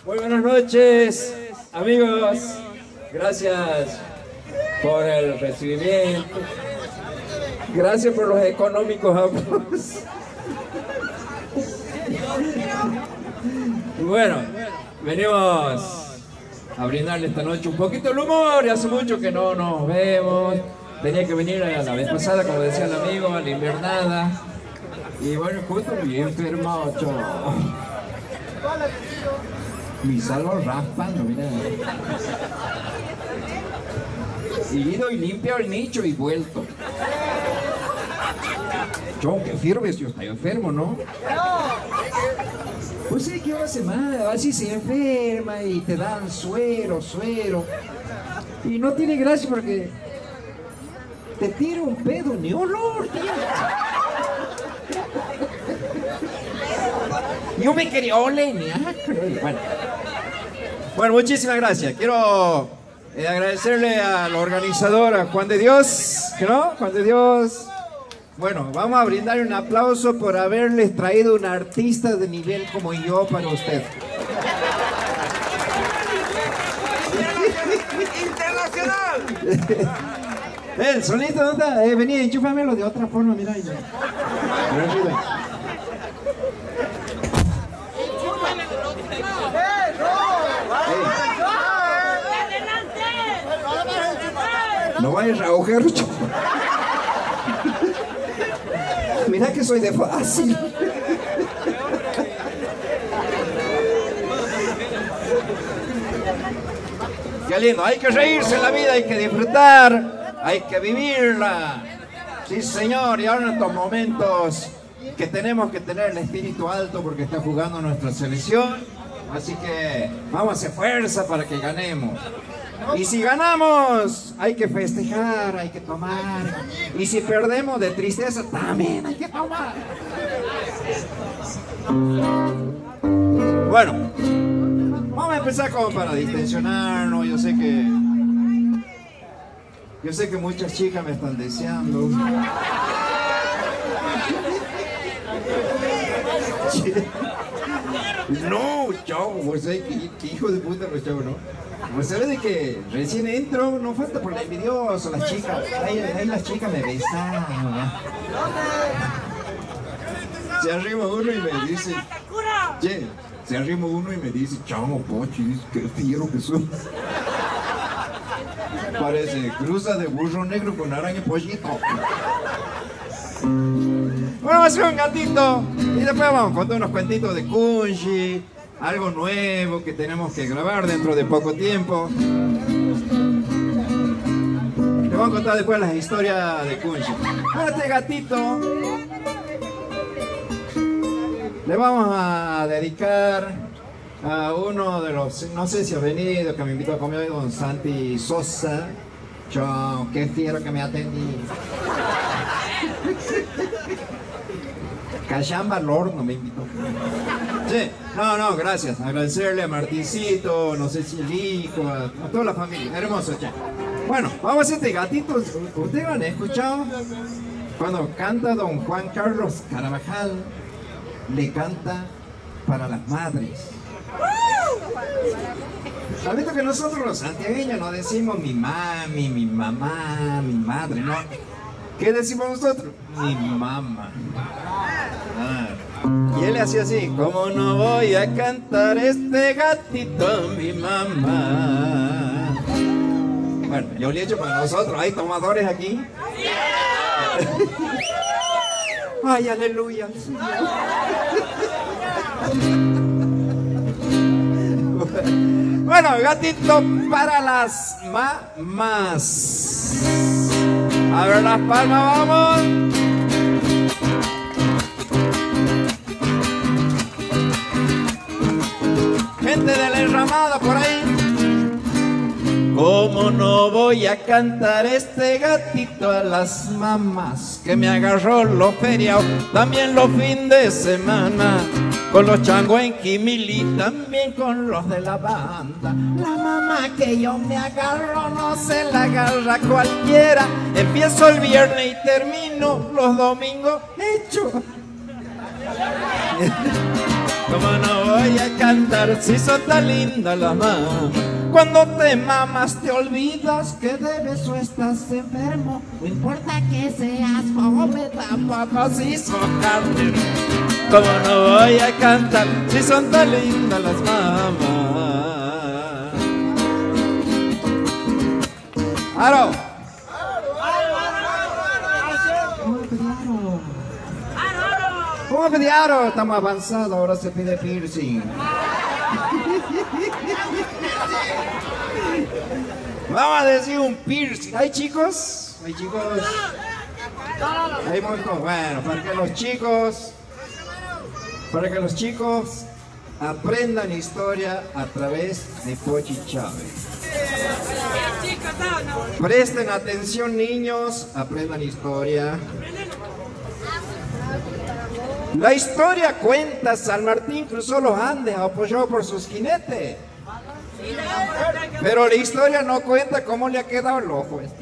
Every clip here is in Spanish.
Muy buenas noches, amigos. Gracias por el recibimiento. Gracias por los económicos aplausos. Bueno, venimos a brindarle esta noche un poquito el humor. Y hace mucho que no nos vemos. Tenía que venir la vez pasada, como decía el amigo, a la invernada. Y bueno, justo bien enfermo, mi salvo raspando, mira. Y ido y limpio el nicho y vuelto. Yo, qué firmes, yo estoy enfermo, ¿no? Pues sí, que una semana, así se enferma y te dan suero. Y no tiene gracia porque te tira un pedo, ni olor, tío. Yo me quería oler, bueno, muchísimas gracias. Quiero agradecerle al organizador, a Juan de Dios, ¿no? Juan de Dios. Bueno, vamos a brindar un aplauso por haberles traído un artista de nivel como yo para usted. ¡Internacional! El solito, ¿dónde está? Vení, enchúfamelo de otra forma, mira. No vayas a ahogar, mira que soy de fácil. Qué lindo, hay que reírse en la vida, hay que disfrutar, hay que vivirla. Sí, señor, y ahora en estos momentos que tenemos que tener el espíritu alto porque está jugando nuestra selección. Así que vamos a hacer fuerza para que ganemos. Y si ganamos, hay que festejar, hay que tomar. Y si perdemos de tristeza, también hay que tomar. Bueno, vamos a empezar como para distensionarnos. Yo sé que muchas chicas me están deseando. No, chavo, pues qué hijo de puta, pues chavo, ¿no? Pues sabes de que recién entro, no falta por la envidioso, las chicas, ahí las chicas me besan, ¿no? Se arrima uno y me dice, che, se arrima uno y me dice, chamo, pochi, qué fiero que soy. Parece cruza de burro negro con araña pollito. Bueno, vamos a hacer un gatito y después vamos a contar unos cuentitos de Kunji, algo nuevo que tenemos que grabar dentro de poco tiempo. Le vamos a contar después las historias de Kunji. A este gatito le vamos a dedicar a uno de los, no sé si ha venido, que me invitó a comer hoy, don Santi Sosa. Chao, qué fiero que me atendí. Cachamba Lord no me invitó. Sí, no, gracias. Agradecerle a Martincito, no sé si el hijo, a toda la familia. Hermoso, che. Bueno, vamos a hacer este gatito. ¿Ustedes han escuchado? Cuando canta don Juan Carlos Carabajal, le canta para las madres. ¿Has visto que nosotros los santiagueños no decimos mi mami, mi mamá, mi madre, no? ¿Qué decimos nosotros? Mi mamá. Y él hacía así, ¿cómo no voy a cantar este gatito a mi mamá? Bueno, yo le he hecho para nosotros, ¿hay tomadores aquí? Ay, aleluya. Bueno, gatito para las mamás. A ver las palmas, vamos. Gente de la enramada por ahí. ¿Cómo no voy a cantar este gatito a las mamás que me agarró los feriados, también los fines de semana? Con los changos en Quimili, también con los de la banda. La mamá que yo me agarro no se la agarra cualquiera. Empiezo el viernes y termino los domingos hecho. ¿Cómo no voy a cantar si son tan lindas las mamás? Cuando te mamas te olvidas que debes o estás enfermo. No importa que seas pobre, tampoco si son carne. ¿Cómo no voy a cantar si son tan lindas las mamás? ¡Aro! ¿Cómo a pedir aro? Estamos avanzados, ahora se pide piercing. Vamos a decir un piercing. ¿Hay chicos? ¿Hay chicos? Hay muchos. Bueno, para que los chicos aprendan historia a través de Pochi Chávez. Presten atención, niños, aprendan historia. La historia cuenta: San Martín cruzó los Andes apoyado por sus jinetes. Pero la historia no cuenta cómo le ha quedado el ojo este.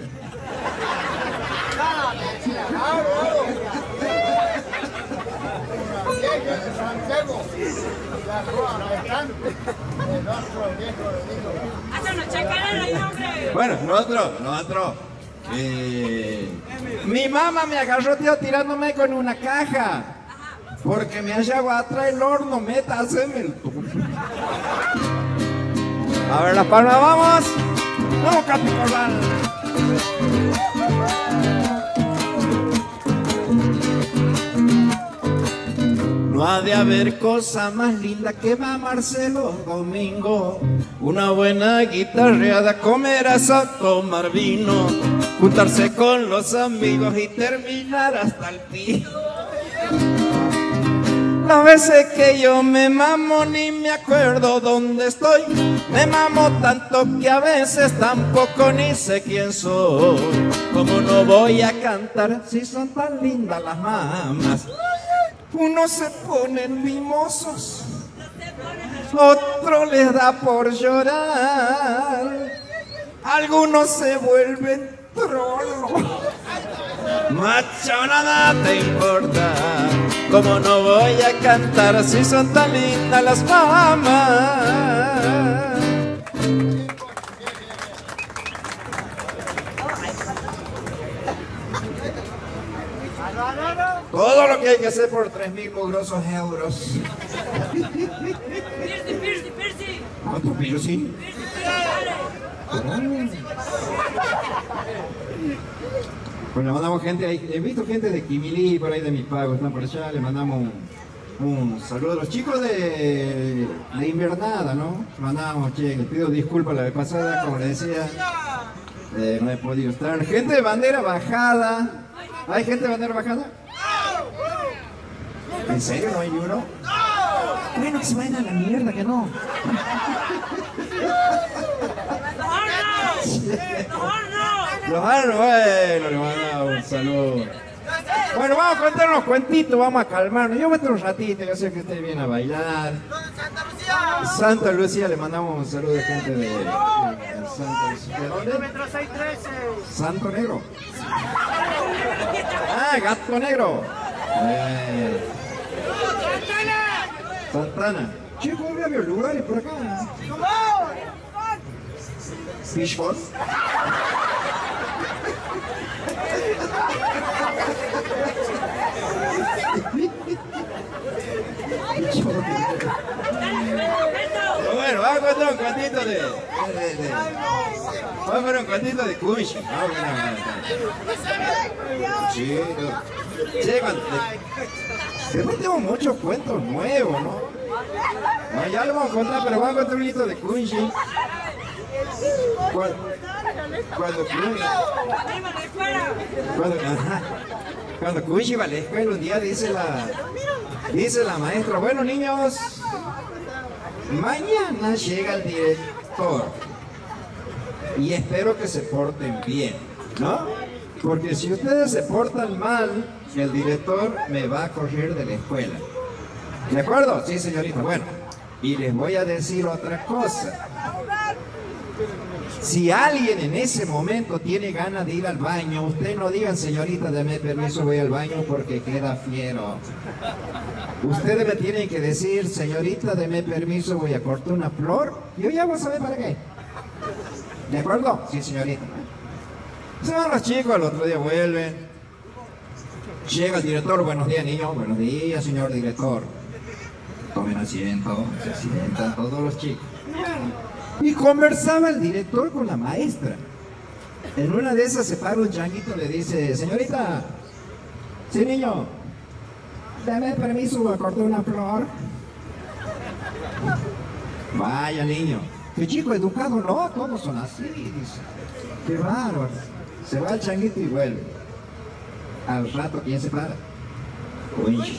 Bueno, nosotros. Mi mamá me agarró, tío, tirándome con una caja. Porque me hallaba atrás el horno, métaseme el tubo. A ver, las palmas, vamos. Vamos, Capi Corral. No ha de haber cosa más linda que mamarse los domingos. Una buena guitarreada, comer asado, tomar vino, juntarse con los amigos y terminar hasta el piso. Las veces que yo me mamo ni me acuerdo dónde estoy. Me mamo tanto que a veces tampoco ni sé quién soy. ¿Cómo no voy a cantar si son tan lindas las mamás? Unos se ponen mimosos, otro les da por llorar, algunos se vuelven trolos. Macho, nada te importa. ¿Cómo no voy a cantar si son tan lindas las mamás? Todo lo que hay que hacer por 3.000 mugrosos euros. Piercing. ¿Cuánto piercing? Bueno, le mandamos gente ahí. He visto gente de Quimilí, por ahí de Mis Pagos, están por allá. Le mandamos un saludo a los chicos de Invernada, ¿no? Mandamos, che, les pido disculpas la vez pasada, como les decía. No he podido estar. Gente de bandera bajada. ¿Hay gente de bandera bajada? ¿En serio no hay ni uno? Bueno, que se vayan a la mierda, que no. Los Arnos, bueno, le mandamos un saludo. Bueno, vamos a contar unos cuentitos, vamos a calmarnos. Yo meto un ratito, yo sé que ustedes vienen a bailar. Santa Lucía, le mandamos un saludo de gente de Santa Lucía. ¿De dónde? Santo Negro. Ah, Gato Negro. Santana. Che, ¿cómo había lugares por acá? Fishball. Bueno, vamos a contar un cuentito de... Vamos a poner un cuentito de Cushi. Sí, después tengo muchos cuentos nuevos, ¿no? No, ya lo vamos a contar, pero vamos a contar un hito de Cushi. Cuando Cushi va a la escuela, un día dice la maestra: bueno, niños, mañana llega el director y espero que se porten bien, ¿no? Porque si ustedes se portan mal, el director me va a correr de la escuela. ¿De acuerdo? Sí, señorita. Bueno, y les voy a decir otra cosa. Si alguien en ese momento tiene ganas de ir al baño, usted no digan, señorita, deme permiso, voy al baño porque queda fiero. Ustedes me tienen que decir, señorita, deme permiso, voy a cortar una flor. Yo ya voy a saber para qué. ¿De acuerdo? Sí, señorita. Se van los chicos, al otro día vuelven. Llega el director, buenos días, niños. Buenos días, señor director. Tomen asiento, se sientan todos los chicos. Y conversaba el director con la maestra. En una de esas se para un changuito y le dice, señorita, sí, niño, dame permiso a cortar una flor. Vaya, niño. Qué chico educado, no, todos son así, dice. Qué bárbaro. Se va el changuito y vuelve. Al rato, ¿quién se para? Uy.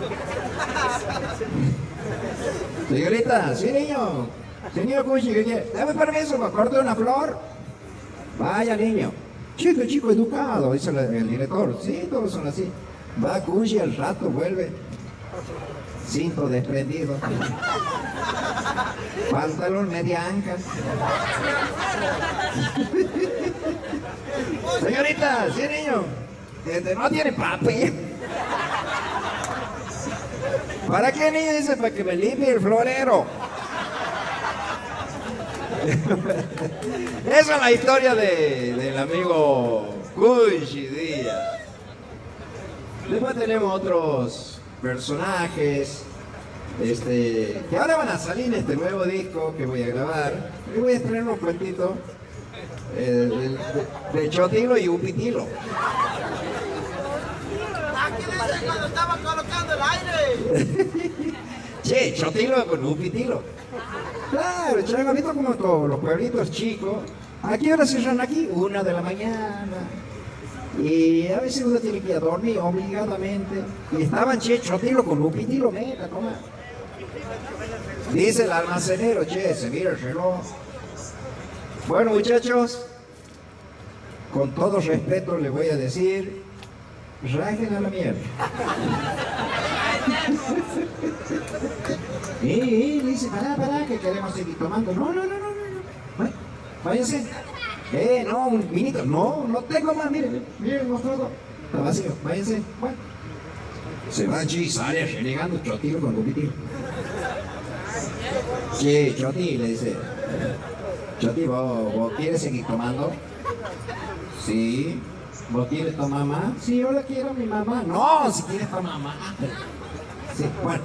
Señorita, sí, niño. Señor Cuchi, ¿qué quiere? Dame permiso para cortar una flor. Vaya, niño. Chico educado, dice el director. Sí, todos son así. Va Cuchi, al rato vuelve. Cinto desprendido. Pantalón media anca. Señorita, sí, niño. No tiene papi. ¿Para qué, niño? Dice, para que me limpie el florero. Esa es la historia del amigo Cuchi Díaz. Después tenemos otros personajes que ahora van a salir en este nuevo disco que voy a grabar. Y voy a estrenar un cuentito de Chotilo y Upitilo. Aquí dice cuando estaba colocando el aire. Che, Chotilo con Upitilo. Claro, ya han visto como todos los pueblitos chicos. ¿A qué hora cierran aquí? 1 de la mañana. Y a veces uno tiene que ir a dormir obligadamente. Y estaban, che, Chotilo con Upitilo, meta, toma. Dice el almacenero, che, se mira el reloj. Bueno, muchachos, con todo respeto les voy a decir, rajen a la mierda. Dice, pará, que queremos seguir tomando. No. Bueno, váyanse. No, un vinito. No tengo más, miren todo. Está vacío, váyanse. Bueno. Se va allí, sale renegando Chotilo con Upitilo. Che, Choti, le dice. Choti, ¿vos quieres seguir tomando? Sí. ¿Vos quieres tomar más? Sí, yo la quiero a mi mamá. No, si quieres tomar más. Sí, bueno.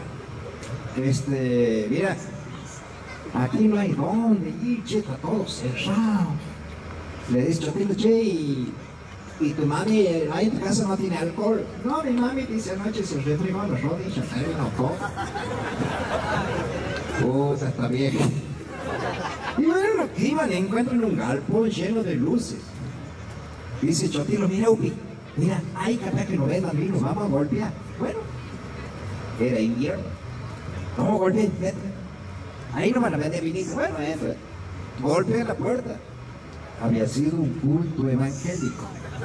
Mira, aquí no hay dónde ir, che, está todo cerrado. Le dice Chotilo, che, y tu mami ahí en tu casa no tiene alcohol. No, mi mami dice anoche se refregó las rodillas, pero no toma. Puta, está vieja. Y bueno, lo que iban encuentran un galpón lleno de luces. Dice Chotilo, mira, Upi, mira, ahí capaz que no vendan vino, vamos a golpear. Bueno, era invierno. Vamos a golpear, ahí no van a vender vinito. Bueno, golpea la puerta. Había sido un culto evangélico.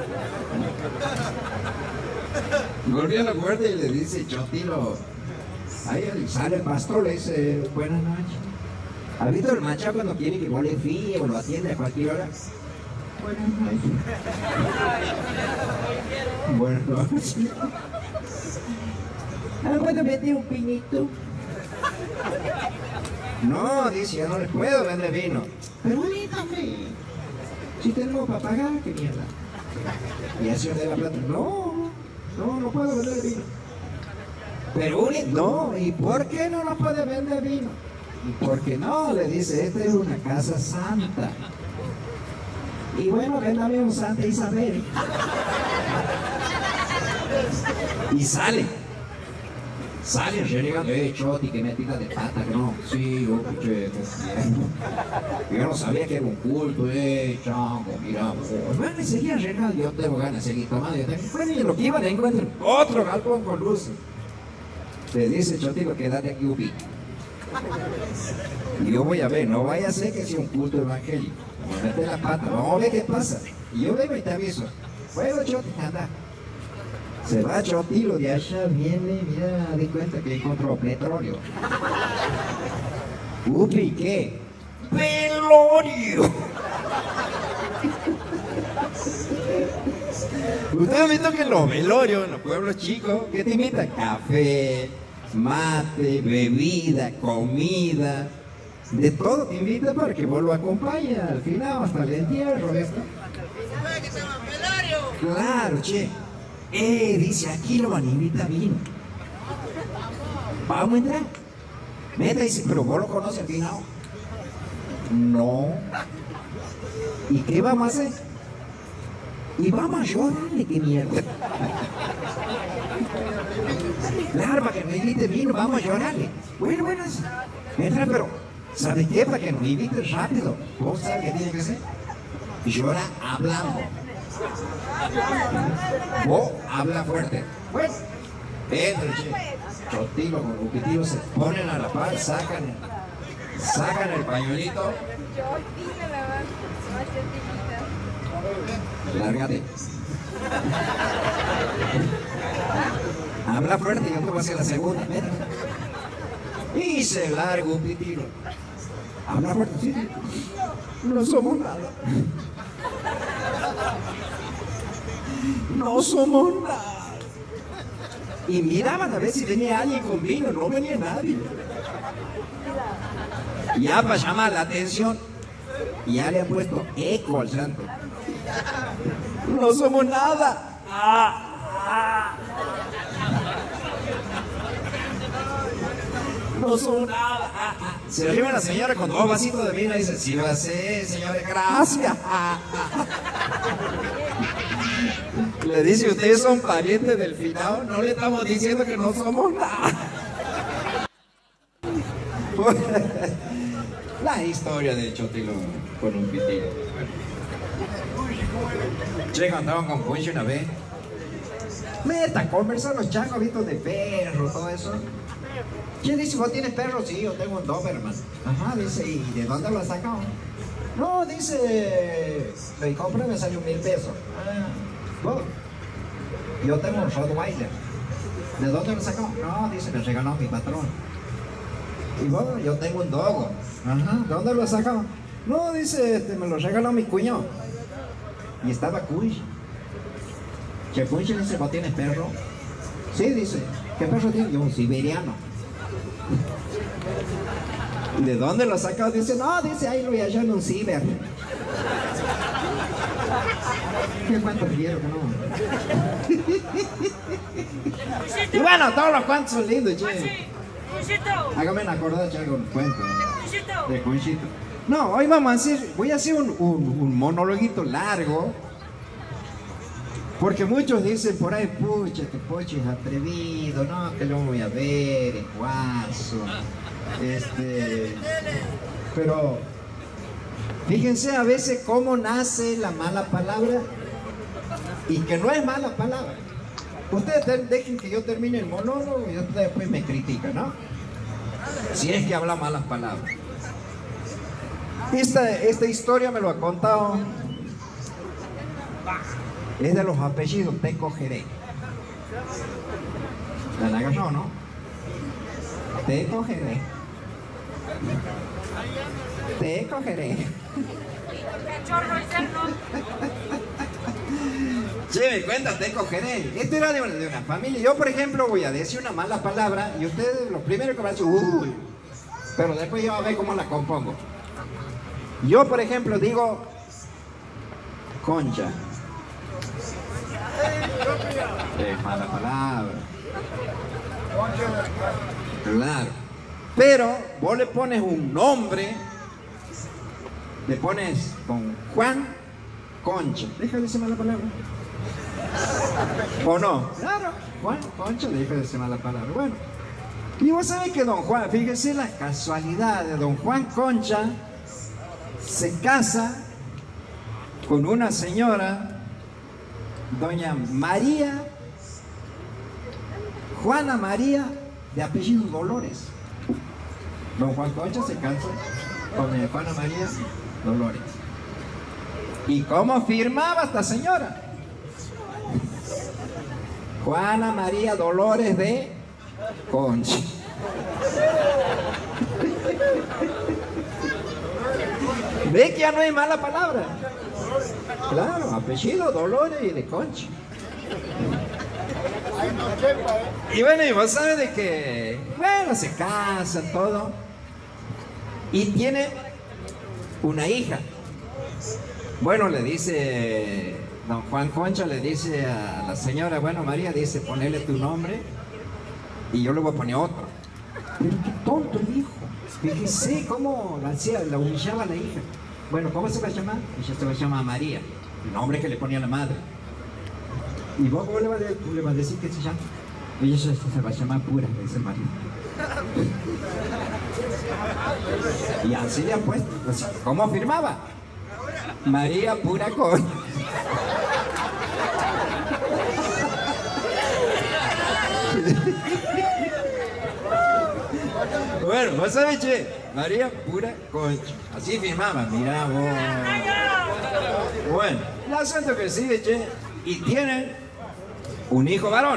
Golpea la puerta y le dice Chotilo, ahí sale el pastor, le dice, buenas noches. ¿Ha visto el macho cuando quiere que vos le fíe o lo atiende a cualquier hora? Buenas noches. Buenas noches. ¿Puedo vender un pinito? No, dice, yo no les puedo vender vino. Pero bonítame. Si tenemos para pagar, qué mierda. Y así de la plata. No puedo vender vino. Pero no, ¿y por qué no nos puede vender vino? ¿Y por qué no? Le dice, esta es una casa santa. Y bueno, véndame un Santa Isabel. Y sale renegando, Choti, que metida de pata, que no, sí, che, yo no sabía que era un culto, chango, mira, bueno, y seguía renegando, yo tengo ganas de seguir tomando, bueno, y lo que iban a encontrar, otro galpón con luces. Le dice Chotilo, quédate aquí, Upi. Y yo voy a ver, no vaya a ser que sea un culto evangélico, me mete la pata, vamos a ver qué pasa. Y yo vengo y te aviso, bueno, Choti, anda. Se va Chotilo, de allá viene, mira, di cuenta que encontró petróleo. Upi, ¿qué? velorio. Ustedes han visto que en los velorios, en los pueblos chicos, ¿qué te invitan? Café, mate, bebida, comida, de todo te invitan para que vos lo acompañes al final, hasta el entierro. ¿Esto? Claro, che. Dice, aquí lo van a invitar vino. Vamos a entrar. Meta dice, pero vos lo conoces al final. No. ¿Y qué vamos a hacer? Y vamos a llorarle, qué mierda. Claro, para que nos invite vino, vamos a llorarle. Bueno, entra, pero ¿sabes qué? Para que nos invite rápido. ¿Vos sabés qué tiene que hacer? Llora hablando. Vos habla fuerte. Bueno, entra, che. Chotilo con Lupitilo se ponen a la par, sacan el pañuelito. Lárgate. Habla fuerte, yo te voy a hacer la segunda. Y se larga un pitilo. Habla fuerte, sí. No somos nada. No somos nada. Y miraban a ver si venía alguien con vino, no venía nadie. Ya para llamar la atención, ya le han puesto eco al santo. No somos nada. No somos nada. Se arriba la señora con 2 vasitos de vino y dice, sí lo hace, señora, gracias. Le dice, ustedes son parientes del finado, no le estamos diciendo que no somos nada. La historia de Chotilo con un pitilo. Che, andaban con Puncho una vez. Meta, conversan los changos, vistos de perro, todo eso. ¿Quién dice, vos tienes perro? Sí, yo tengo un Doberman. Ajá, dice, ¿y de dónde lo has sacado? No, dice, me compré, me salió 1000 pesos. Vos, yo tengo un Rottweiler. ¿De dónde lo sacó? No, dice, me regaló mi patrón. Y vos, yo tengo un dogo. Ajá, ¿de dónde lo sacó? No, dice, me lo regaló mi cuñado. Y estaba Kunch. Que Kunch dice, ¿vos tienes perro? Sí, dice, ¿qué perro tiene? Yo, un siberiano. ¿De dónde lo sacó? Dice, no, dice, ahí lo halló en un ciber. ¿Qué cuento quiero que no? Y bueno, todos los cuentos son lindos, che. Hágame acordar, che, algún cuento de Conchito. No, hoy vamos a hacer, voy a hacer un monologuito largo. Porque muchos dicen por ahí, pucha, que Pocho es atrevido, no, que lo voy a ver, es guaso. Pero fíjense a veces cómo nace la mala palabra y que no es mala palabra. Ustedes dejen que yo termine el monólogo y ustedes después me critican, ¿no? Si es que habla malas palabras. Esta historia me lo ha contado. Es de los apellidos, te cogeré. La agarró, ¿no? Te cogeré. Te cogeré. Che, me cuenta, te cogeré. Esto era de una familia. Yo, por ejemplo, voy a decir una mala palabra y ustedes lo primero que van a decir, uy. Pero después yo voy a ver cómo la compongo. Yo, por ejemplo, digo concha. Es mala palabra. Claro. Pero vos le pones un nombre, le pones con Juan Concha. Deja de decir mala palabra. ¿O no? Claro, Juan Concha, deja de decir mala palabra. Bueno, y vos sabés que don Juan, fíjese la casualidad de don Juan Concha, se casa con una señora, doña María, Juana María, de apellido Dolores. Don Juan Concha se casa con doña Juana María Dolores. ¿Y cómo firmaba esta señora? Juana María Dolores de Concha. Ve que ya no hay mala palabra. Claro, apellido, Dolores y de Concha. Y bueno, y vos sabes de que, bueno, se casan, todo. Y tiene una hija. Bueno, le dice, don Juan Concha le dice a la señora, bueno, María, dice, ponele tu nombre y yo le voy a poner otro. Pero qué tonto el hijo. Fíjese cómo la humillaba a la hija. Bueno, ¿cómo se va a llamar? Ella se va a llamar María, el nombre que le ponía la madre. ¿Y vos cómo le vas a decir que se llama? Ella se va a llamar Pura, le dice María. Y así le han puesto. Pues, ¿cómo firmaba? María Pura Con. Bueno, vos sabés, che, María Pura Concha. Así firmaba, mirá vos. Bueno, el asunto que sigue, che, y tienen un hijo varón.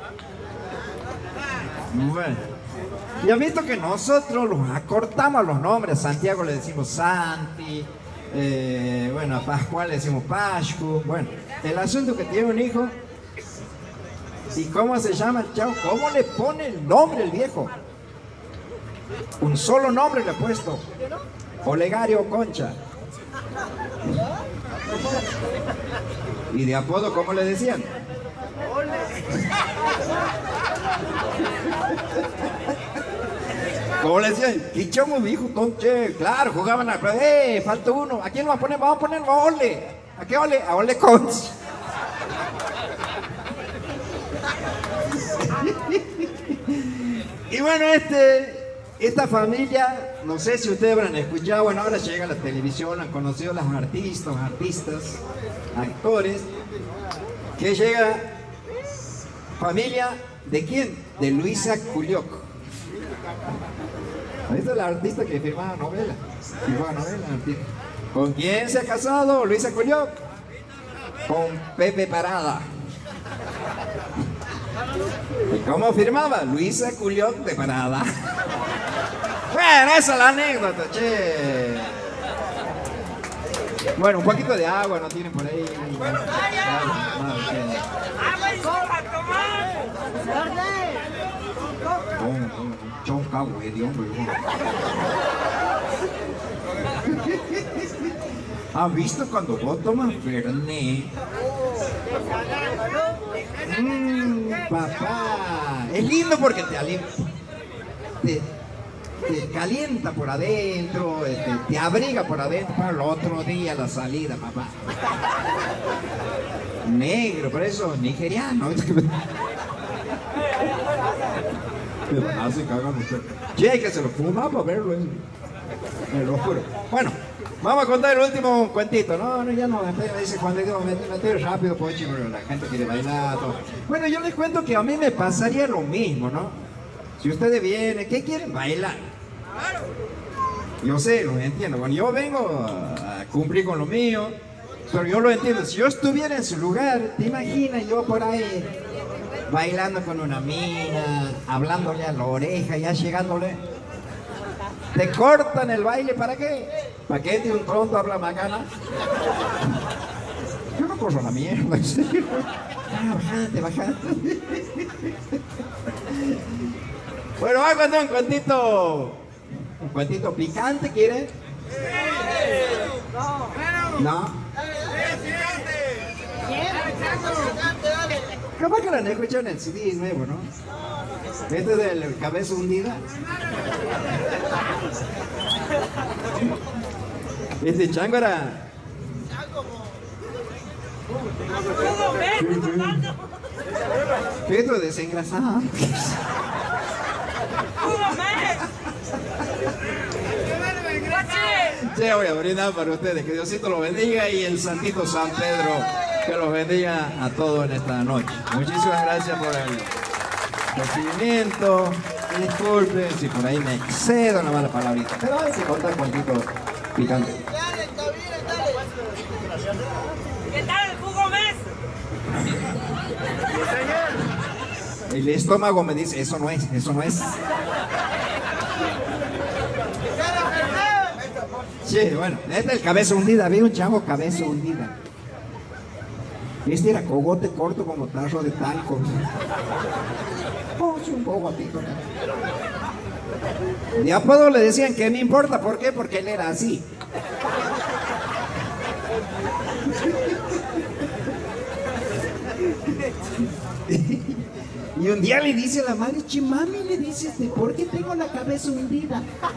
Bueno, y han visto que nosotros los acortamos los nombres. A Santiago le decimos Santi, bueno, a Pascual le decimos Pascu. Bueno, el asunto que tiene un hijo. ¿Y cómo se llama el chavo? ¿Cómo le pone el nombre el viejo? Un solo nombre le ha puesto. Olegario Concha. ¿Y de apodo cómo le decían? ¿Cómo le decían? Quichomo, viejo, tonche. Claro, jugaban a... falta uno. ¿A quién lo va a poner? Vamos a poner a Ole. ¿A qué Ole? A Ole Concha. Y bueno, esta familia, no sé si ustedes habrán escuchado, bueno, ahora llega a la televisión, han conocido a los artistas, actores, que llega familia, ¿de quién? De Luisa Culioc. Esta es la artista que firmaba novela. ¿Con quién se ha casado Luisa Culioc? Con Pepe Parada. ¿Y cómo firmaba? Luisa Culioc de Parada. Bueno, esa es la anécdota, che. Bueno, un poquito de agua no tienen por ahí. Un cabo de hombre. ¿Has visto cuando vos tomas Fernet? Papá, es lindo porque te calienta por adentro, te abriga por adentro para el otro día la salida, papá. Negro, por eso, nigeriano. Así cagan usted. Che, que se lo fuma para verlo, me lo juro. Bueno, vamos a contar el último cuentito. No, ya no, me dice Juan de Dios, mete rápido, pochi, pero la gente quiere bailar. Todo. Bueno, yo les cuento que a mí me pasaría lo mismo, ¿no? Si ustedes vienen, ¿qué quieren? Bailar. Yo sé, lo entiendo. Bueno, yo vengo a cumplir con lo mío, pero yo lo entiendo. Si yo estuviera en su lugar, ¿te imaginas yo por ahí bailando con una mina, hablándole a la oreja, ya llegándole? ¿Te cortan el baile para qué? ¿Para qué de un pronto habla macana? Yo no corro la mierda, en serio. Bajate. Bueno, vamos a contar un cuentito picante, ¿quieren? ¿No? Capaz que lo han escuchado en el CD nuevo, ¿no? Este es del Cabeza Hundida. Este chango era... Esto desengrasado. Che, voy a brindar para ustedes. Que Diosito los bendiga y el Santito San Pedro que los bendiga a todos en esta noche. Muchísimas gracias por el recibimiento. Disculpen si por ahí me excedo en la mala palabrita, pero hay que contar cuentitos picantes. ¿Qué tal el jugo mes? El estómago me dice, eso no es, eso no es. Sí, bueno, este es el cabeza hundida, había un chavo cabeza hundida. Este era cogote corto como tarro de talco. Oh, sí, un cogotito. De apodo le decían que me importa, ¿por qué? Porque él era así. Y un día le dice a la madre, che mami, le dice, ¿por qué tengo la cabeza hundida?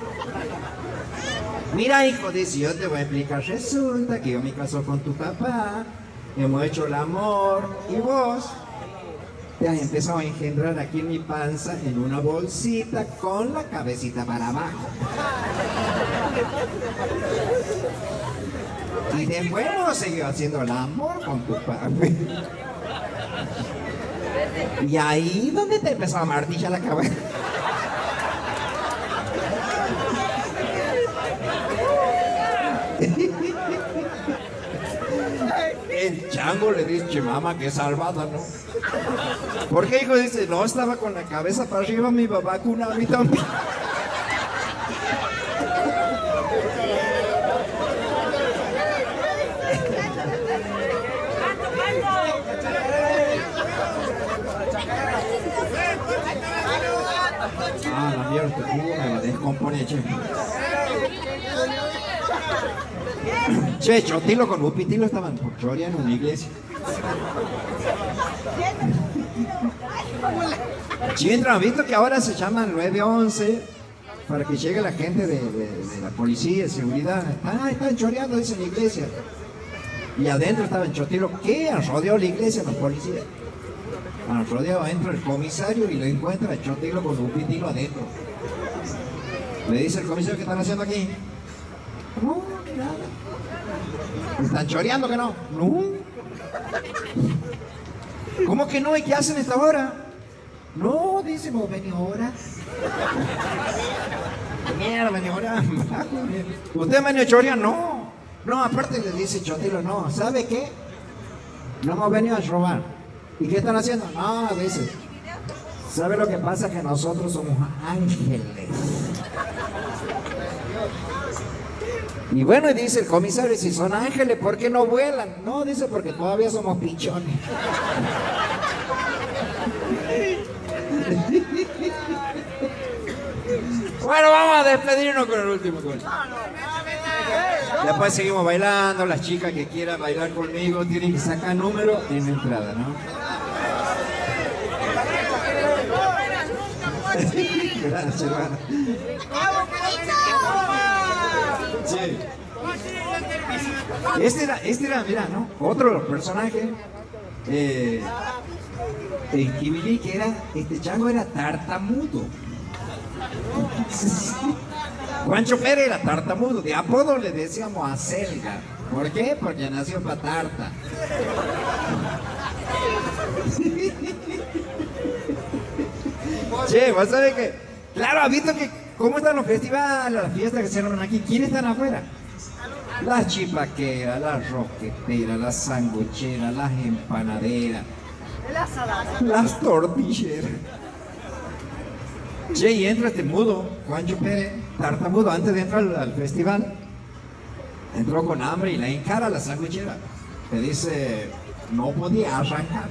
Mira, hijo, dice, yo te voy a explicar. Resulta que yo me caso con tu papá, hemos hecho el amor, y vos te has empezado a engendrar aquí en mi panza en una bolsita con la cabecita para abajo. Y después hemos seguido haciendo el amor con tu papá. Y ahí donde te empezó a martillar la cabeza. El chango le dice, mamá, qué salvada, ¿no? ¿Por qué, hijo? Dice, no, estaba con la cabeza para arriba, mi papá con a mí también. Ah, la mierda, este jugo me la descompone, che. Che, Chotilo con Upitilo estaban por Choria en una iglesia. Si entran, visto que ahora se llaman 911 para que llegue la gente de la policía, de seguridad. Ah, están choreando, dice la iglesia. Y adentro estaban Chotilo. ¿Qué? Han rodeado la iglesia los policías. Han rodeado adentro el comisario y lo encuentra a Chotilo con Upitilo adentro. Le dice el comisario, ¿qué están haciendo aquí? No, nada. ¿Están choreando que no? No. ¿Cómo que no? ¿Y qué hacen a esta hora? No, dice, vos venís ahora. Mierda, venís ahora. ¿Usted venía a chorear? No. No, aparte le dice Chotilo, no. ¿Sabe qué? No hemos venido a robar. ¿Y qué están haciendo? No, dice. ¿Sabe lo que pasa? Que nosotros somos ángeles. Y bueno, y dice el comisario, si son ángeles, ¿por qué no vuelan? No, dice, porque todavía somos pichones. Bueno, vamos a despedirnos con el último gol. Después seguimos bailando. Las chicas que quieran bailar conmigo tienen que sacar número en la entrada, ¿no? Gracias, hermano. Sí. Este era, mira, ¿no? Otro de los personajes en Kibili, que era, este chango era tartamudo. Juancho Pérez era tartamudo, de apodo le decíamos a Selga. ¿Por qué? Porque nació para tarta. Che, vos sabés que, claro, has visto que cómo están los festivales, las fiestas que se arman aquí. ¿Quiénes están afuera? Las chipaqueras, las rosqueteras, las sangucheras, las empanaderas, las tortilleras. Che, y entra este mudo, Juancho Pérez, tartamudo, antes de entrar al festival. Entró con hambre y la encara a la sanguchera. Le dice, no podía arrancar.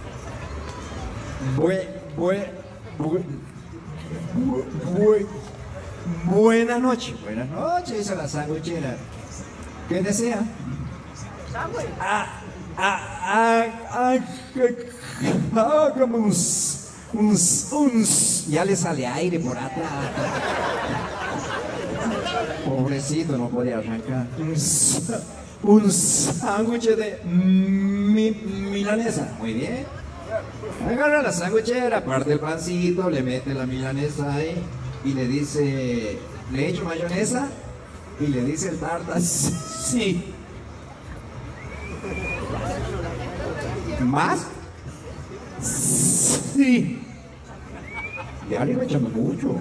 Buenas noches, dice la sanguchera. ¿Qué desea? Hágame ya le sale aire por atrás. Pobrecito, no podía arrancar. Un sándwich de milanesa. Muy bien. Agarra la sanguchera, parte el pancito, le mete la milanesa ahí y le dice, ¿le echo mayonesa? Y le dice el tarta, sí. ¿Más? Sí. Ya le echando mucho.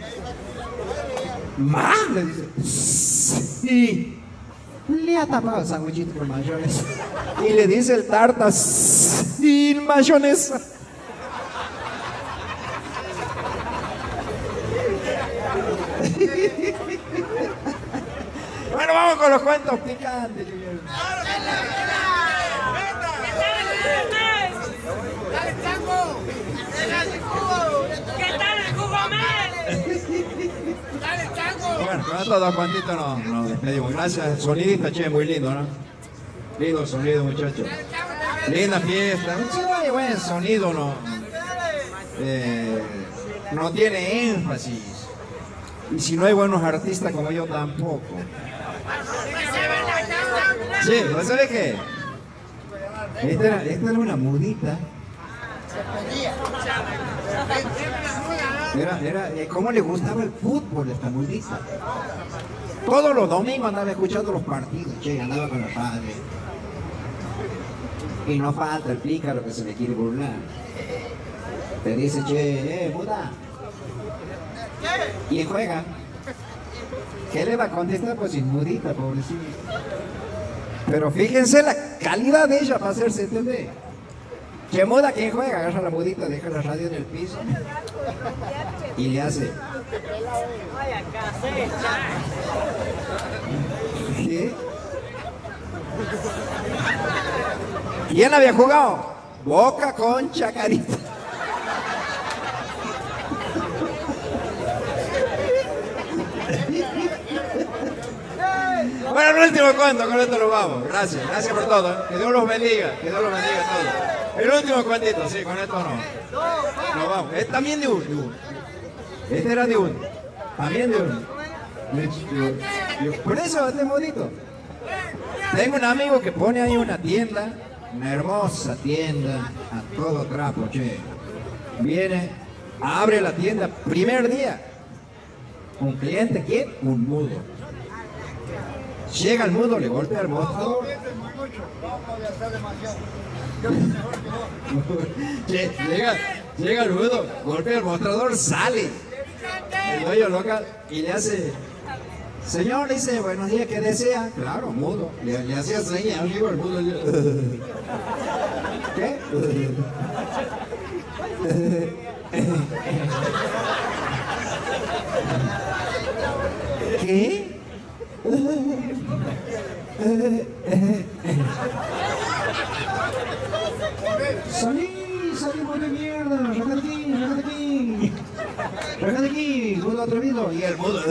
¿Más? Le dice, sí. Le ha tapado el sándwichito con mayonesa. Y le dice el tarta, sin mayonesa. Bueno, vamos. Vamos con los cuentos picantes. ¿Qué tal el jugo mes? Bueno, con estos dos cuantitos nos despedimos. Gracias, sonidista, che, muy lindo, ¿no? Lindo el sonido, muchachos. Linda fiesta. Si no hay buen sonido, no tiene énfasis. Y si no hay buenos artistas como yo, tampoco. Sí, ¿no sabes qué? Esta era una mudita. ¿Cómo le gustaba el fútbol a esta mudita? Todos los domingos andaba escuchando los partidos, che, andaba con el padre. Y no falta el pícaro que se le quiere burlar. Te dice, che, muda. ¿Quién juega? ¿Qué le va a contestar? Pues sin mudita, pobrecito. Pero fíjense la calidad de ella para hacerse entender. Que muda, ¿quién juega? Agarra la mudita, deja la radio en el piso y le hace. ¿Qué? ¿Quién había jugado? Boca con Chacarita. Bueno, el último cuento, con esto nos vamos. Gracias por todo. Que Dios los bendiga, a todos. El último cuentito, sí, con esto nos vamos. Es también de uno. Este era de uno. También de uno. Por eso, este bonito. Tengo un amigo que pone ahí una tienda, una hermosa tienda, a todo trapo, che. Viene, abre la tienda, primer día. Un cliente, ¿quién? Un mudo. Llega el mudo, le golpea el mostrador. Llega el mudo, golpea el mostrador, sale. El dueño local y le hace, señor, dice, buenos días, ¿qué desea? Claro, mudo. Le hacía señas, amigo, el mudo. ¿Qué? ¿Qué? Salimos de mierda, rájate aquí, mudo atrevido, y el mudo.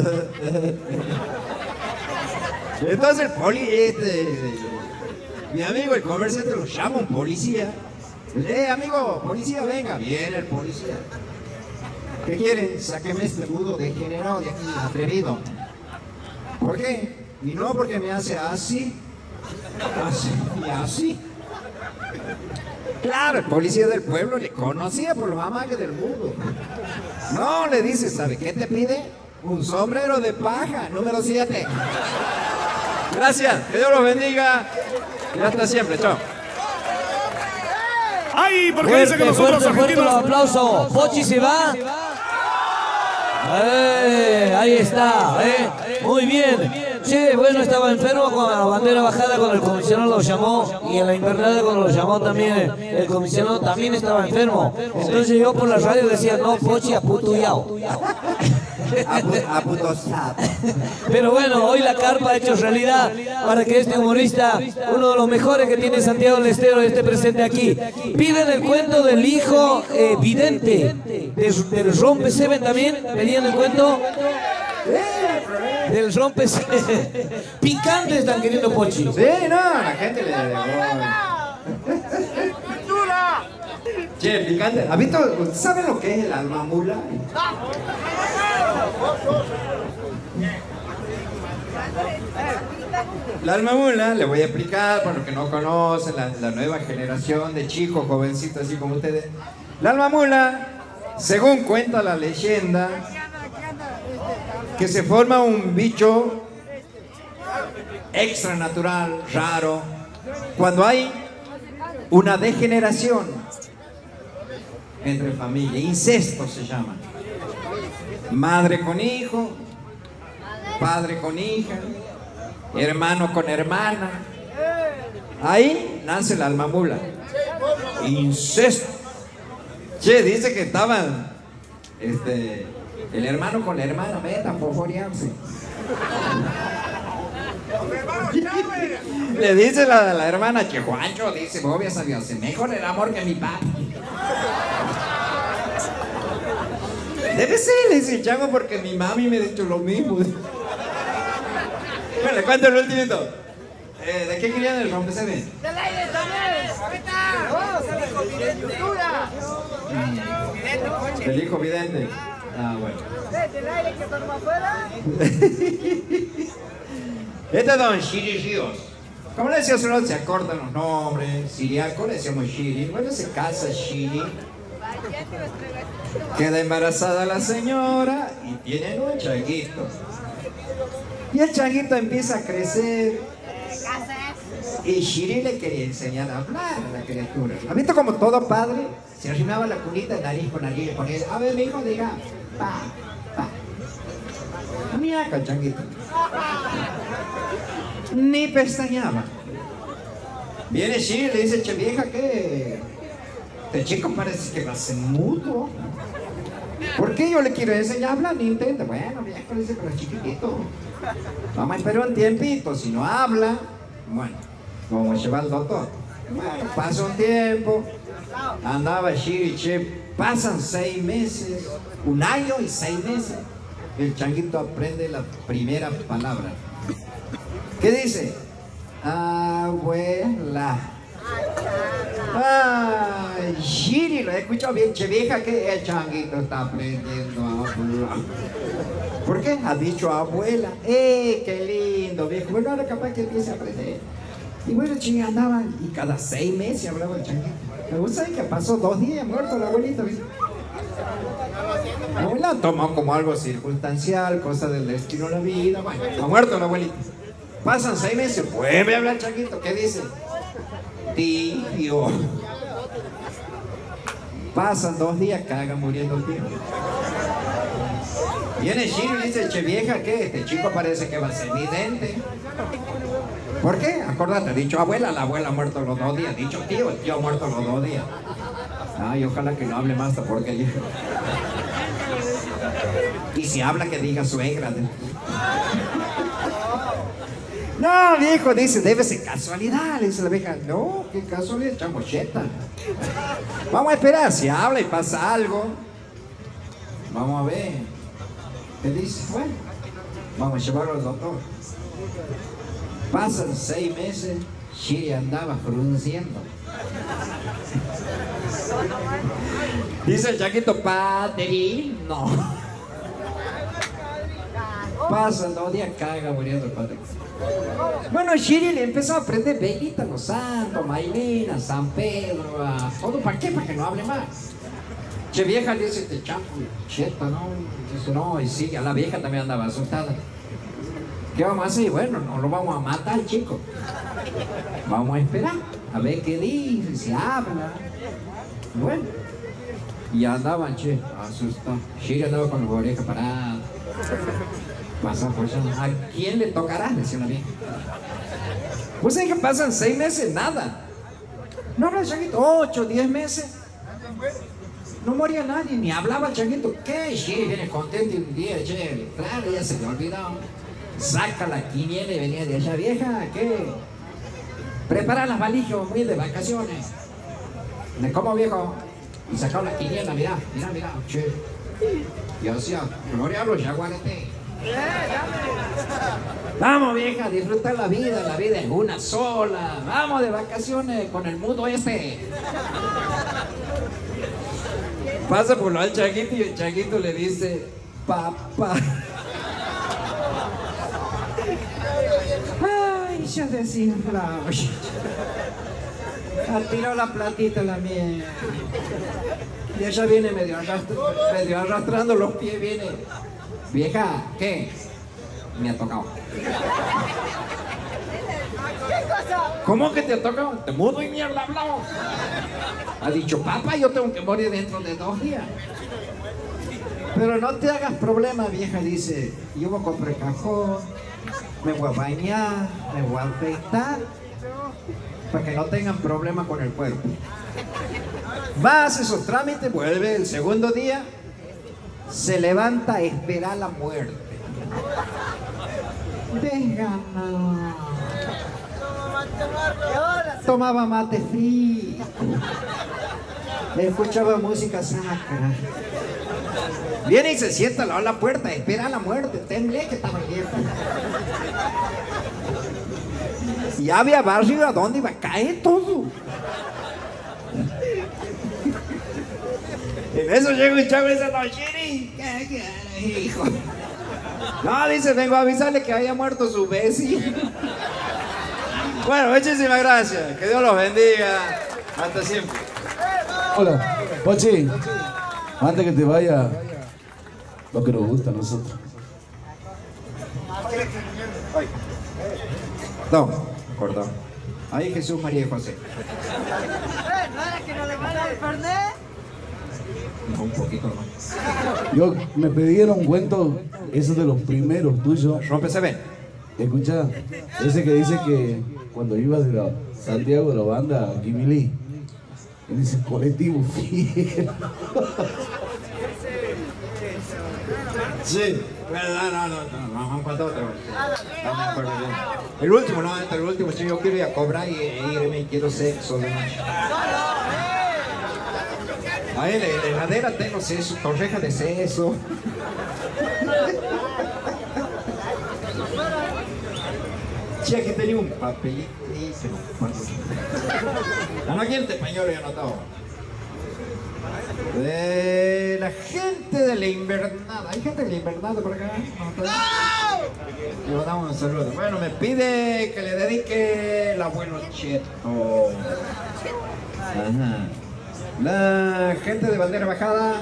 Entonces el poli, mi amigo el comerciante lo llama un policía. Amigo, policía, venga. Viene el policía. ¿Qué quiere? Sáqueme este mudo degenerado de aquí, atrevido. ¿Por qué? Y no porque me hace así y así. Claro, el policía del pueblo le conocía por los amagues del mundo. No, le dice, ¿sabe qué te pide? Un sombrero de paja, número 7. Gracias, que Dios los bendiga y hasta siempre, chao. ¡Ay! Porque dice que nosotros argentinos... Fuerte aplauso. Pochi se va. Ahí está, muy bien. Che, bueno, estaba enfermo con la bandera bajada cuando el comisionado lo llamó, y en la invernada cuando lo llamó también el comisionado también estaba enfermo. Entonces yo por la radio decía, no, Pochi, aputuyao. Pero bueno, hoy la carpa ha hecho realidad para que este humorista, uno de los mejores que tiene Santiago del Estero, esté presente aquí. Piden el cuento del hijo vidente del Rompe Seven también. Pedían el cuento del Rompe Seven. Picante están queriendo, Pochi. Sí, no, la gente le Che, picante. ¿Has visto? ¿Saben lo que es el alma mula? La alma mula, le voy a explicar para los que no conocen, la nueva generación de chicos, jovencitos así como ustedes. La alma mula, según cuenta la leyenda, que se forma un bicho extranatural, raro, cuando hay una degeneración entre familia, incesto se llama. Madre con hijo, padre con hija, hermano con hermana. Ahí nace la alma mula. Incesto. Che, dice que estaban el hermano con la hermana, vengan por forearse. Le dice la hermana que Juancho, dice, vos ya sabías, hace mejor el amor que mi papi. Debe ser, le dice el chango, porque mi mami me ha dicho lo mismo. Bueno, le cuento el último. ¿De qué querían el rompecabezas? ¡Del aire también! Del hijo vidente. Ah, bueno. ¿Del aire que está afuera? Este es don Shiri Ríos. Como le decía su nombre, se acortan los nombres. Siriaco le decíamos Shiri. Bueno, se casa Shiri. Queda embarazada la señora y tienen un changuito. Y el changuito empieza a crecer. Y Shiri le quería enseñar a hablar a la criatura. ¿Ha visto como todo padre se arrimaba la cunita nariz con nariz? Le ponía, a ver, mi hijo, diga, pa, pa. Mira con changuito. Ni pestañaba. Viene Shiri y le dice, che vieja, ¿qué? Este chico parece que va a ser mudo. ¿Por qué yo le quiero enseñar a hablar? Ni intenta. Bueno, vieja, dice, pero es chiquitito. Vamos a esperar un tiempito. Si no habla, bueno, vamos a llevar al doctor. Bueno, pasa un tiempo. Andaba Shiri, che, pasan 6 meses, 1 año y 6 meses. El changuito aprende la primera palabra. ¿Qué dice? Abuela. Ay, Shiri, lo he escuchado bien, che vieja, que el changuito está aprendiendo a hablar. ¿Por qué? Ha dicho abuela. Qué lindo, viejo. Bueno, ahora capaz que empiece a aprender. Y bueno, che, andaban y cada 6 meses hablaba el changuito. Pero vos sabés que pasó 2 días muerto la abuelita, ¿viste? La abuela tomó como algo circunstancial, cosa del destino de la vida. Bueno, ha muerto la abuelita. Pasan 6 meses, vuelve a hablar el changuito. ¿Qué dice? Tío. Pasan 2 días, caga muriendo el tío. Viene Shiri y dice, che vieja, ¿qué? Este chico parece que va a ser vidente. ¿Por qué? Acordate, ha dicho abuela, la abuela ha muerto los 2 días. Ha dicho tío, el tío ha muerto los 2 días. Ay, ojalá que no hable más, porque y si habla, que diga suegra. No, viejo, dice, debe ser casualidad. Le dice la vieja, no, qué casualidad, chamocheta. Vamos a esperar, si habla y pasa algo. Vamos a ver. ¿Qué dice? Bueno, vamos a llevarlo al doctor. Pasan 6 meses, Shiri andaba frunciendo. Dice el changuito, padrino. Pasan 2 días, caga muriendo el padrino. Bueno, Shiri le empezó a aprender velitas, los santos, Mailena, San Pedro, a todo. ¿Para qué? Para que no hable más. Che vieja, le dice este chango, cheta, ¿no? Dice, no, y sí, a la vieja también andaba asustada. ¿Qué vamos a hacer? Bueno, no lo vamos a matar, chico. Vamos a esperar, a ver qué dice, si habla. Bueno, y andaban, che, asustados. Shiri andaba con las orejas paradas. Pasan por allá. ¿A quién le tocará? Decía la vieja. Pues es que pasan 6 meses, nada. No habla el changuito, 8, 10 meses. No moría nadie, ni hablaba el changuito. ¿Qué? Shiri viene contento y un día, che, claro, ya se le olvidó. Saca la quiniela y venía de allá, vieja, ¿qué? Prepara las valijas, muy de vacaciones. ¿De cómo, viejo? Y sacaba la quiniela, mirá, che. Y hacía, gloria a los yaguaretes. Vamos, vieja, a disfrutar la vida es una sola. Vamos de vacaciones con el mundo este. Pasa por lo al changuito y el changuito le dice, papá. Ay, ya desinflado. Tiró la platita la mía. Y ella viene medio arrastrando los pies, viene. Vieja, ¿qué? Me ha tocado. ¿Cómo que te ha tocado? Te mudo y mierda hablamos. Ha dicho, papá, yo tengo que morir dentro de 2 días. Pero no te hagas problema, vieja, dice. Yo voy a comprar el cajón, me voy a bañar, me voy a afeitar, para que no tengan problema con el cuerpo. Va, hace esos trámites, vuelve el segundo día, se levanta a esperar la muerte. Déjala. Tomaba mate frío. Escuchaba música sacra. Viene y se sienta al lado de la puerta, espera la muerte. Tendría que estar abierta. Y había barrio a dónde iba a caer todo. En eso llega un chavo y dice, no, Chiri, ¿qué quieres, hijo? No, dice, vengo a avisarle que haya muerto su vecino. Bueno, muchísimas gracias. Que Dios los bendiga. Hasta siempre. Hola, Pochi. Antes que te vaya, lo que nos gusta a nosotros. No, cortó. Ahí Jesús, María y José. ¿No era que no le van a Fernet? Un poquito más. Me pidieron un cuento, esos de los primeros tuyos. Rómpese, ven. Escucha, ese que dice que cuando ibas de la Santiago de la banda a Kimili, en ese colectivo fiel. Sí. No, falta otro. No me acuerdo bien. El último, no, el último, si yo quiero ir a cobrar y irme, quiero sexo de noche. Ahí en la heladera tengo seso, torreja de seso. Che, aquí tenía un papelito y se lo paso. No, aquí el español ya anotado. De la gente de la invernada. ¿Hay gente de la invernada por acá? Le damos un saludo. Bueno, me pide que le dedique el abuelo Cheto. Ajá. La gente de bandera bajada.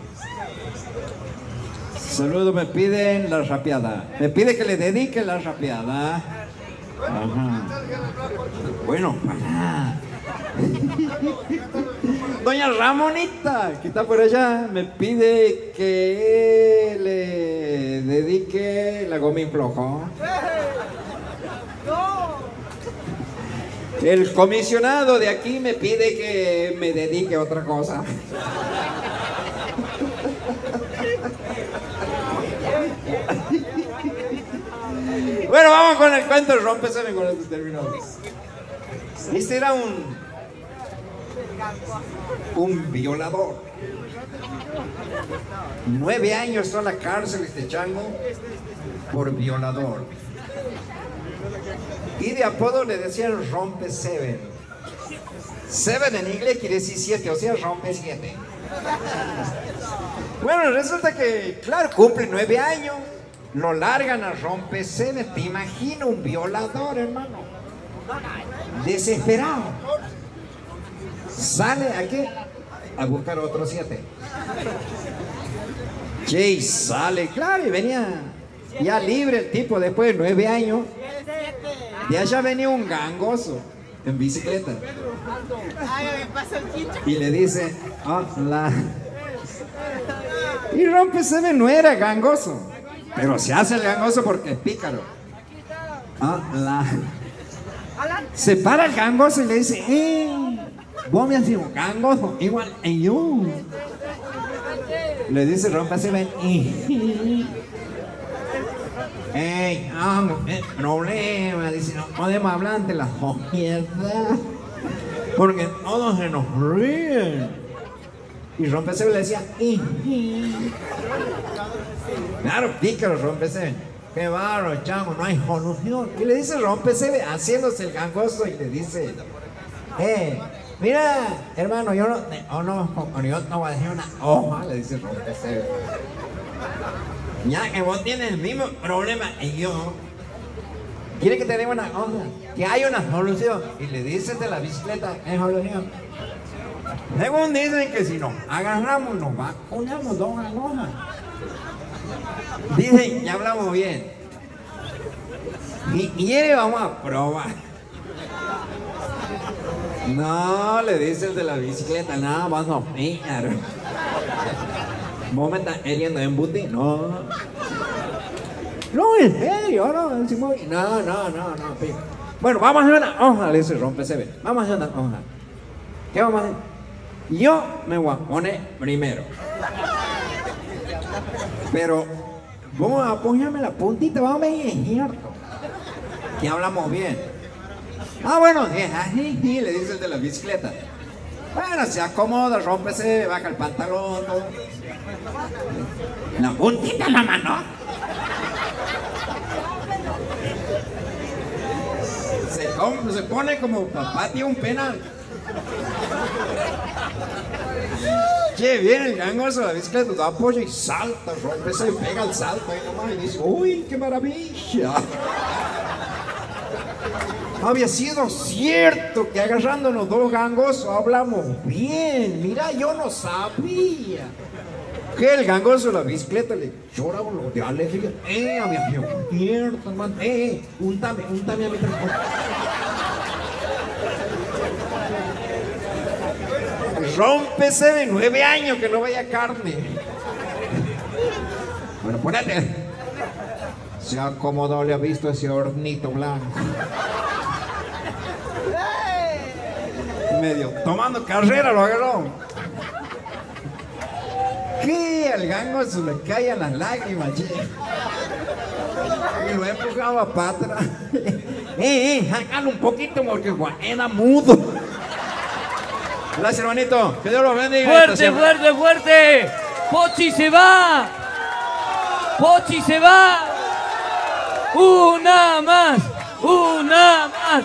Saludo, me piden la rapeada. Me pide que le dedique la rapeada. Ajá. Bueno, para. Doña Ramonita, que está por allá, me pide que le dedique la gomín flojo. El comisionado de aquí me pide que me dedique a otra cosa. Bueno, vamos con el cuento de Rómpese con estos términos. Este era un violador. 9 años está en la cárcel este chango por violador. Y de apodo le decían Rompe Seven. Seven en inglés quiere decir 7, o sea, rompe 7. Bueno, resulta que, claro, cumple 9 años. Lo largan a Rompe Seven. Te imagino un violador, hermano. Desesperado. Sale aquí a buscar otros 7. Che, y sale, claro, y venía ya libre el tipo después de 9 años. De allá venía un gangoso en bicicleta. Y le dice, hola. Y Rompe Seven no era gangoso, pero se hace el gangoso porque es pícaro. Hola. Se para el gangoso y le dice, vos me haces un gangoso igual que yo. Le dice Rompe Seven, ¡ey! Problema, dice, no podemos hablar ante la sociedad porque todos se nos ríen. Y Rompe Seven le decía, claro, pícaro Rompe Seven. Qué barro, chamo, no hay solución. Y le dice Rompe Seven, haciéndose el gangoso, y le dice, mira, hermano, yo no voy a decir una hoja, le dice Rompe Seven. Ya que vos tienes el mismo problema y yo, quiere que te dé una cosa, que hay una solución. Y le dices de la bicicleta, es solución. Según dicen que si nos agarramos, nos vacunamos 2 hojas. Dicen, ya hablamos bien. Y quiere, vamos a probar. No, le dice el de la bicicleta, no, vamos a pillar. ¿Vos me estás queriendo embutir? No. No, en serio, no. No. Bueno, vamos a hacer una hoja, le dice Rompe Seven. Vamos a hacer una hoja. ¿Qué vamos a hacer? Yo me voy a poner primero. Pero vamos a apoyarme la puntita, vamos a ver, es cierto. Que hablamos bien. Ah, bueno, le dice el de la bicicleta. Bueno, se acomoda, rómpese, baja el pantalón, todo. La puntita en la mano. Se pone como papá tiene un penal. Che, viene el gangoso de la bicicleta, da apoyo y salta, rómpese, pega el salto ahí nomás y dice, uy, qué maravilla. Había sido cierto que agarrándonos dos gangosos hablamos bien. Mira, yo no sabía que el gangoso de la bicicleta le lloraba los de alegría. Había sido cierto, hermano. Untame a mi transporte. Rómpese de 9 años que no vaya carne. Bueno, ponete. Se acomodó, le ha visto ese hornito blanco. Medio tomando carrera lo agarró. Que al gango se le caían las lágrimas, che. Y lo empujaba para atrás. Sácalo un poquito porque era mudo. Gracias, hermanito. Que Dios los bendiga. Fuerte, fuerte, fuerte. Pochi se va. Pochi se va. Una más. Una más.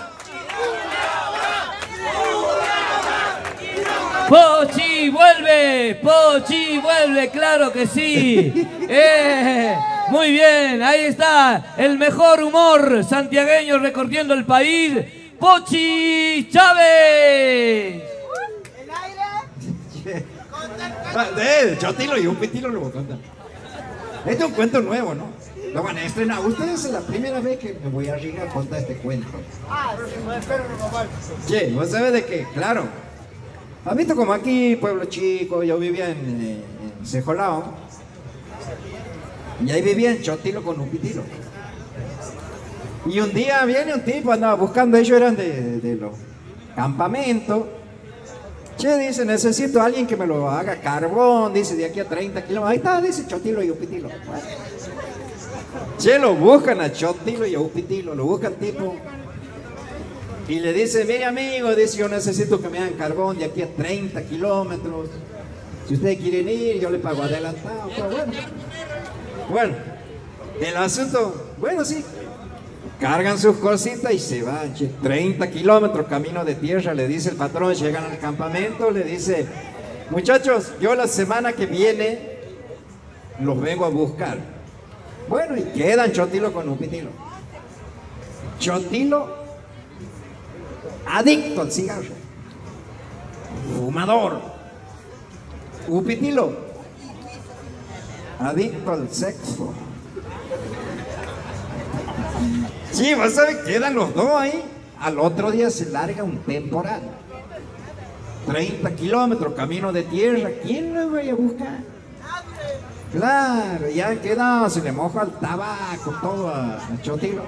Pochi vuelve, claro que sí. Muy bien, ahí está el mejor humor santiagueño recorriendo el país. Pochi Chávez. Chotilo y un pitilo lo voy a contar. Este es un cuento nuevo, ¿no? Lo van a estrenar. Ustedes es la primera vez que me voy a arriesgar a contar este cuento. Che, vos sabés de qué, claro. ¿Has visto como aquí, pueblo chico? Yo vivía en Cejolao. Y ahí vivía en Chotilo con un pitilo. Y un día viene un tipo, andaba buscando, ellos eran de los campamentos. Che, dice, necesito a alguien que me lo haga carbón, dice, de aquí a 30 kilómetros. Ahí está, dice Chotilo y Upitilo. Bueno. Che, lo buscan a Chotilo y a Upitilo, lo buscan tipo. Y le dice, mire amigo, dice, yo necesito que me hagan carbón de aquí a 30 kilómetros. Si ustedes quieren ir, yo le pago adelantado. Pero bueno, el asunto, bueno, sí. Cargan sus cositas y se van, che, 30 kilómetros camino de tierra, le dice el patrón, llegan al campamento, le dice, muchachos, yo la semana que viene los vengo a buscar. Bueno, y quedan Chotilo con Upitilo. Chotilo, adicto al cigarro, fumador. Upitilo, adicto al sexo. Sí, vas a ver, quedan los dos ahí. Al otro día se larga un temporal. 30 kilómetros, camino de tierra. ¿Quién lo vaya a buscar? Claro, ya queda, se le moja el tabaco, todo a Chotilo.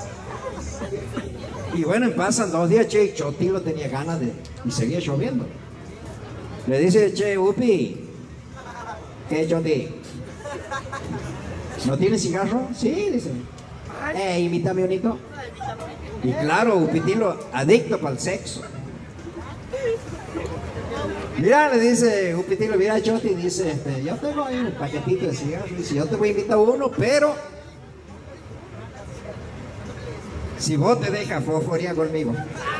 Y bueno, pasan 2 días, che, y Chotilo tenía ganas de... Y seguía lloviendo. Le dice, che, Upi, ¿qué Choti? ¿No tiene cigarro? Sí, dice. Invítame unito. Y claro, Upitilo, adicto para el sexo. Mira, le dice Upitilo, mira Choti, dice, yo tengo ahí un paquetito de cigarros. Dice, yo te voy a invitar uno, pero si vos te dejas fosforear conmigo.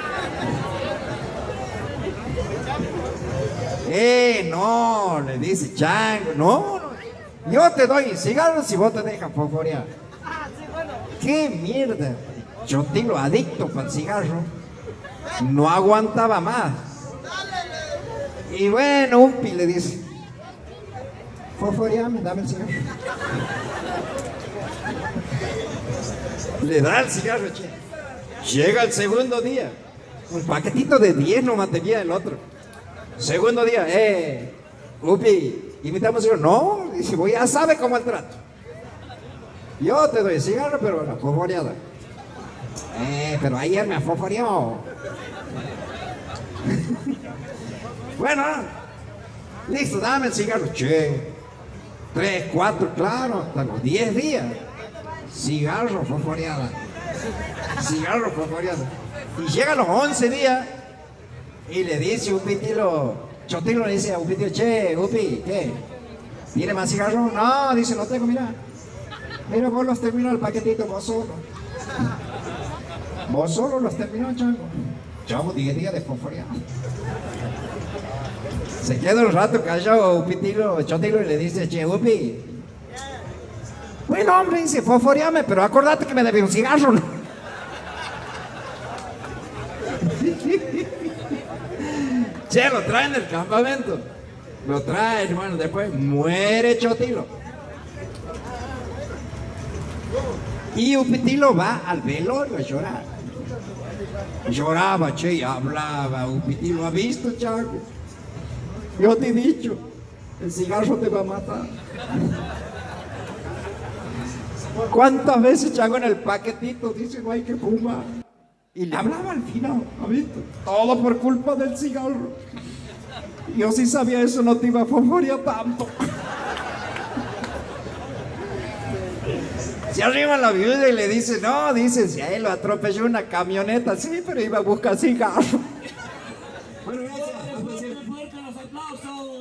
No, le dice Chango, no, yo te doy cigarros si vos te dejas fosforear. ¡Qué mierda! Chotilo, adicto para el cigarro, no aguantaba más. Y bueno, Upi le dice, fosforeame, dame el cigarro. Le da el cigarro, che. Llega el segundo día, un paquetito de 10 nomás tenía el otro. Segundo día, Upi, invitamos cigarro. No, dice, voy, ya sabe cómo el trato. Yo te doy el cigarro, pero la fosforeada. Pero ayer me fosforeó. Bueno, listo, dame el cigarro. Che, 3, 4, claro, hasta los 10 días. Cigarro, fosforeada. Cigarro fosforeado. Y llega a los 11 días y le dice Chotilo le dice a Upitilo, che, Upi, ¿qué? ¿Tiene más cigarros? No, dice, no tengo, mira. Mira, vos los terminó el paquetito, vos solo. Vos solo los terminó, chango. Chavo, 10 días de fosforeado. Se queda un rato callado Chotilo y le dice, che, Upi. Bueno, hombre, dice, fosforeame, pero acordate que me debe un cigarro, ¿no? Che, lo traen del campamento. Lo traen, bueno, después muere Chotilo. Y Upitilo va al velorio a llorar. Lloraba, che, y hablaba. Upitilo, ¿ha visto, Chaco? Yo te he dicho, el cigarro te va a matar. ¿Cuántas veces, Chaco, en el paquetito dice no hay que fumar? Y le hablaba al final, ¿ha visto? Todo por culpa del cigarro. Yo sí sabía eso, no te iba a fosforear tanto. Se arriba la viuda y le dice, no, dice, si a él lo atropelló una camioneta, sí, pero iba a buscar cigarro. Bueno, gracias. Fuerte los aplausos.